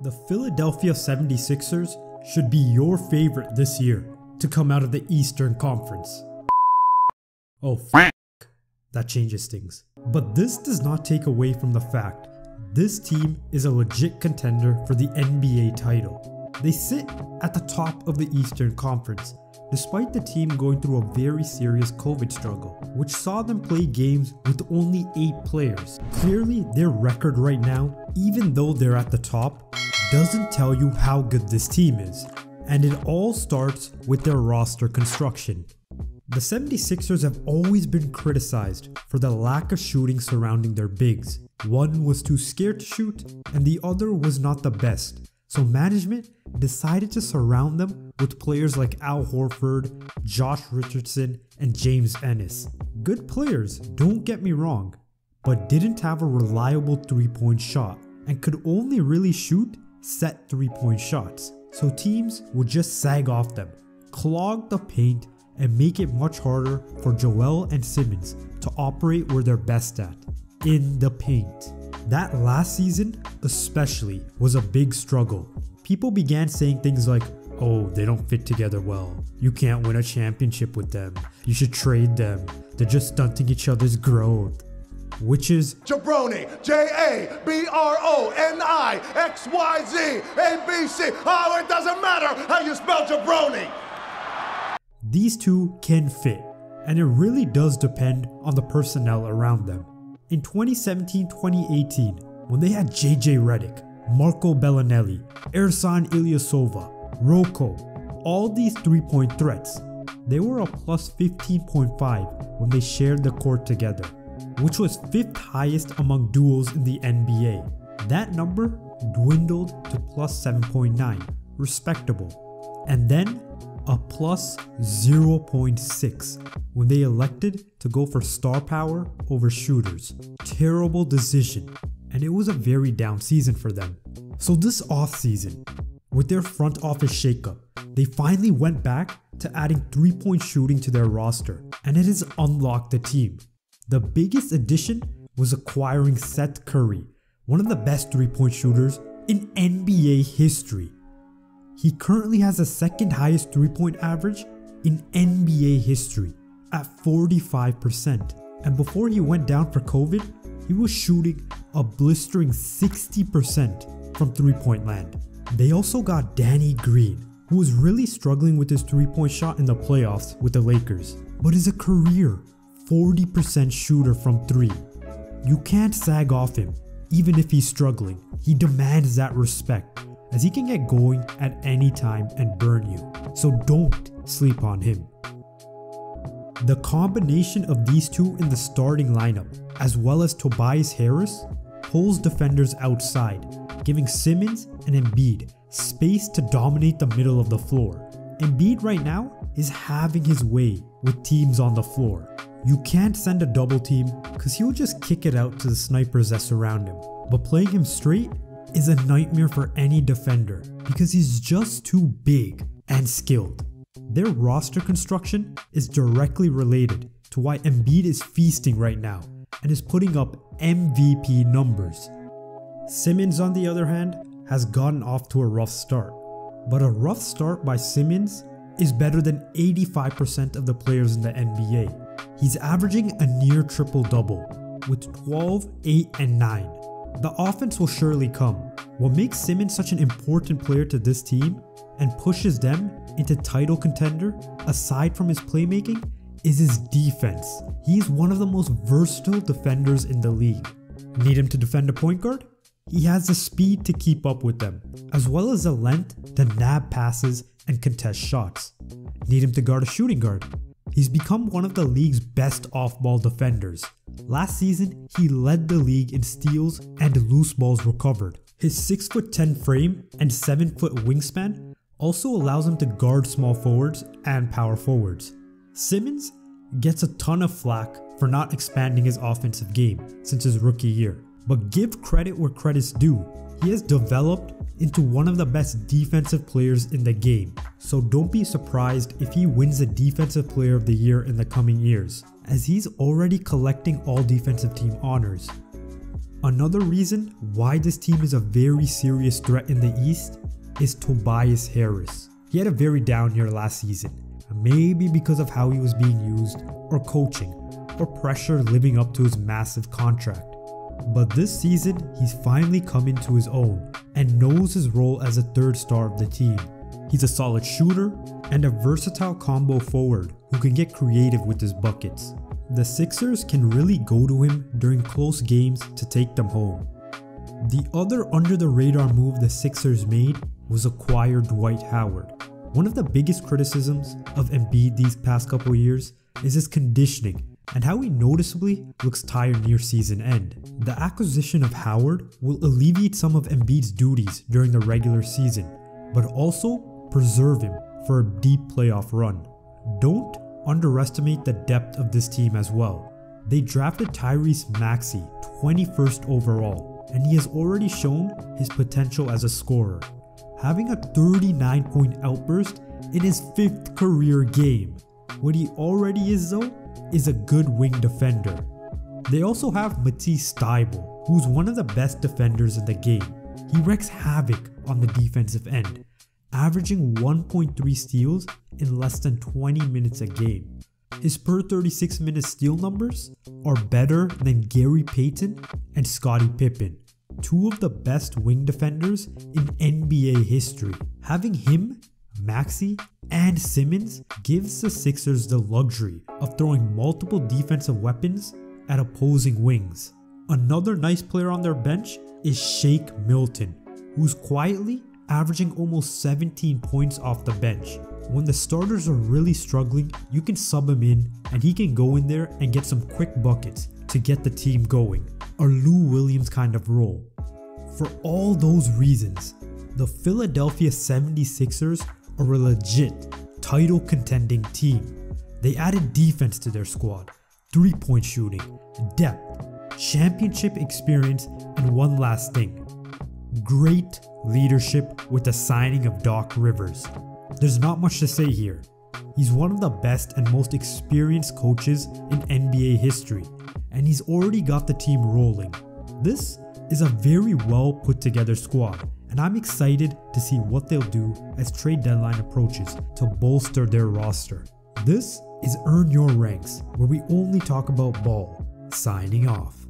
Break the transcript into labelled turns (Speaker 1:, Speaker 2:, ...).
Speaker 1: The Philadelphia 76ers should be your favorite this year to come out of the Eastern Conference. Oh, that changes things. But this does not take away from the fact this team is a legit contender for the NBA title. They sit at the top of the Eastern Conference, despite the team going through a very serious COVID struggle, which saw them play games with only 8 players. Clearly, their record right now, even though they're at the top, doesn't tell you how good this team is, and it all starts with their roster construction. The 76ers have always been criticized for the lack of shooting surrounding their bigs. One was too scared to shoot, and the other was not the best. So management decided to surround them with players like Al Horford, Josh Richardson, and James Ennis. Good players, don't get me wrong, but didn't have a reliable 3-point shot and could only really shoot set 3-point shots. So teams would just sag off them, clog the paint, and make it much harder for Joel and Simmons to operate where they're best at, in the paint. That last season especially was a big struggle. People began saying things like, oh, they don't fit together well. You can't win a championship with them. You should trade them. They're just stunting each other's growth. Which is
Speaker 2: Jabroni, Jabroni, Oh, it doesn't matter how you spell jabroni.
Speaker 1: These two can fit, and it really does depend on the personnel around them. In 2017-2018, when they had JJ Redick, Marco Bellinelli, Ersan Ilyasova, Rocco, all these 3-point threats, they were a plus 15.5 when they shared the court together, which was 5th highest among duos in the NBA. That number dwindled to plus 7.9, respectable, and then a plus 0.6 when they elected to go for star power over shooters. Terrible decision, and it was a very down season for them. So this offseason, with their front office shakeup, they finally went back to adding 3-point shooting to their roster, and it has unlocked the team. The biggest addition was acquiring Seth Curry, one of the best 3-point shooters in NBA history. He currently has the 2nd highest 3-point average in NBA history at 45%. And before he went down for COVID, he was shooting a blistering 60% from 3-point land. They also got Danny Green, who was really struggling with his 3-point shot in the playoffs with the Lakers, but is a career 40% shooter from 3. You can't sag off him, even if he's struggling. He demands that respect, as he can get going at any time and burn you, so don't sleep on him. The combination of these two in the starting lineup, as well as Tobias Harris, pulls defenders outside, giving Simmons and Embiid space to dominate the middle of the floor. Embiid right now is having his way with teams on the floor. You can't send a double team because he'll just kick it out to the snipers that surround him, but playing him straight is a nightmare for any defender because he's just too big and skilled. Their roster construction is directly related to why Embiid is feasting right now and is putting up MVP numbers. Simmons, on the other hand, has gotten off to a rough start, but a rough start by Simmons is better than 85% of the players in the NBA. He's averaging a near triple-double with 12, 8, and 9. The offense will surely come. What makes Simmons such an important player to this team and pushes them into title contender, aside from his playmaking, is his defense. He is one of the most versatile defenders in the league. Need him to defend a point guard? He has the speed to keep up with them, as well as the length to nab passes and contest shots. Need him to guard a shooting guard? He's become one of the league's best off-ball defenders. Last season, he led the league in steals and loose balls recovered. His 6'10" frame and 7-foot wingspan also allows him to guard small forwards and power forwards. Simmons gets a ton of flack for not expanding his offensive game since his rookie year, but give credit where credit's due. He has developed into one of the best defensive players in the game, so don't be surprised if he wins the Defensive Player of the Year in the coming years, as he's already collecting all defensive team honors. Another reason why this team is a very serious threat in the East is Tobias Harris. He had a very down year last season, maybe because of how he was being used, or coaching, or pressure living up to his massive contract. But this season, he's finally come into his own and knows his role as a third star of the team. He's a solid shooter and a versatile combo forward who can get creative with his buckets. The Sixers can really go to him during close games to take them home. The other under the radar move the Sixers made was acquire Dwight Howard. One of the biggest criticisms of Embiid these past couple years is his conditioning and how he noticeably looks tired near season end. The acquisition of Howard will alleviate some of Embiid's duties during the regular season, but also preserve him for a deep playoff run. Don't underestimate the depth of this team as well. They drafted Tyrese Maxey 21st overall, and he has already shown his potential as a scorer, having a 39-point outburst in his 5th career game. What he already is though is a good wing defender. They also have Matisse Thybulle, who's one of the best defenders in the game. He wreaks havoc on the defensive end, averaging 1.3 steals in less than 20 minutes a game. His per 36-minute steal numbers are better than Gary Payton and Scottie Pippen, two of the best wing defenders in NBA history. Having him, Maxey, and Simmons gives the Sixers the luxury of throwing multiple defensive weapons at opposing wings. Another nice player on their bench is Shake Milton, who's quietly averaging almost 17 points off the bench. When the starters are really struggling, you can sub him in and he can go in there and get some quick buckets to get the team going. A Lou Williams kind of role. For all those reasons, the Philadelphia 76ers are a legit title contending team. They added defense to their squad, 3-point shooting, depth, championship experience, and one last thing: great leadership with the signing of Doc Rivers. There's not much to say here. He's one of the best and most experienced coaches in NBA history, and he's already got the team rolling. This is a very well put together squad, and I'm excited to see what they'll do as trade deadline approaches to bolster their roster. This is Earn Your Ranks, where we only talk about ball. Signing off.